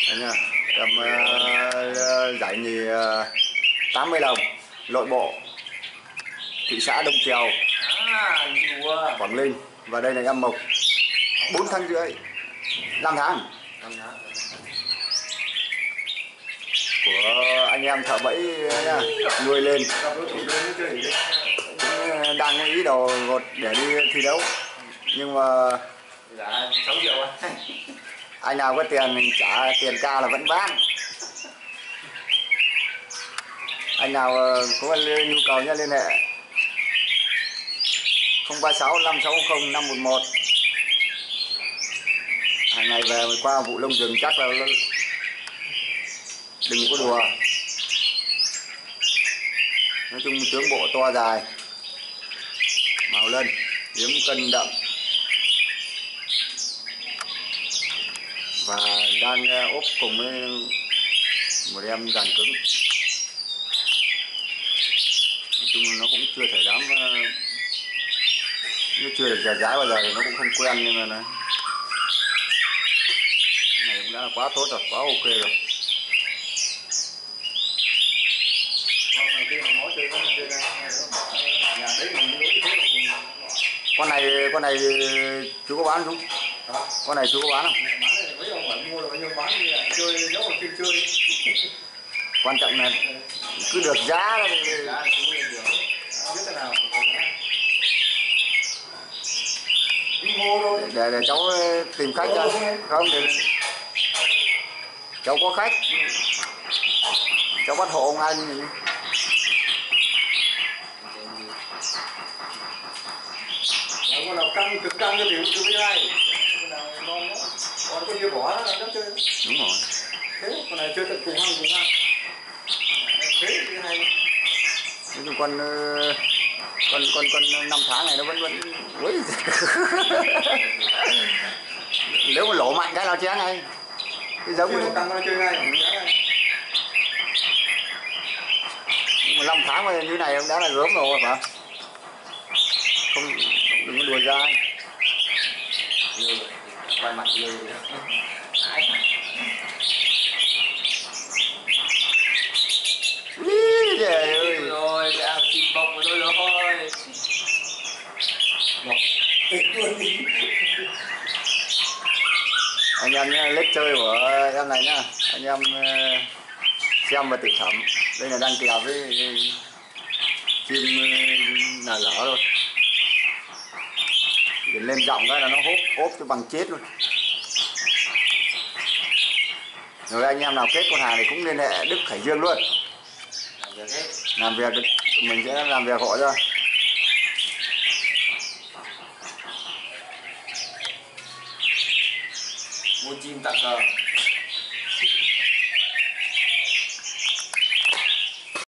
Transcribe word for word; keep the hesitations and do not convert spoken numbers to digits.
Đấy nha. Em uh, giải nhì uh, tám mươi đồng nội bộ thị xã Đông Triều, Quảng Ninh. Và đây là em Mộc bốn tháng rưỡi, năm tháng của anh em thợ bẫy nha, nuôi lên cũng đang ý đồ gột để đi thi đấu, nhưng mà anh nào có tiền trả tiền ca là vẫn bán. Anh nào có nhu cầu nhé, liên hệ không ba sáu năm sáu không năm một một. Hàng ngày về qua vụ lông rừng chắc là đừng có đùa. Nói chung tướng bộ to dài, màu lân, yếm cân đậm và đang ốp cùng với một em dàn cứng. Nói chung nó cũng chưa thể dám, nó chưa được giải giải bao giờ thì nó cũng không quen, nhưng mà này, này cũng đã là quá tốt rồi, quá ok rồi. Con này con này chú có bán không? Con này chú có bán không? Quan trọng là cứ được giá để, để cháu tìm khách ra, không để cháu có khách, cháu bắt hộ ông anh. Con nào căng cực căng cho thì chú với ai, con nào ngon đó, còn con kia bỏ nó chơi. Đúng rồi. Thế con này chơi tận cùng ăn cùng ăn. Thế cái này. Nói chung con con con con năm tháng này nó vẫn vẫn ui. Nếu mà lỗ mạnh cái nào chén ngay. Cái giống nó căng nó chơi ngay. Nhưng mà năm tháng mà như này cũng đã là gớm rồi phải không? Không, đừng có đùa dai. Quay mặt lư. Ý trời ơi. Rồi, cái ăn thịt bọc của tôi rồi. Bọc. Anh em nhé, lết chơi của em này nhá. Anh em xem và tự thẩm. Đây là đang kèo với chim là lỡ thôi. Để lên giọng cái là nó hốt ốp cho bằng chết luôn. Rồi anh em nào kết con hàng thì cũng liên hệ Đức Khải Dương luôn. Làm việc mình sẽ làm việc hộ cho. Mua chim tặng cờ.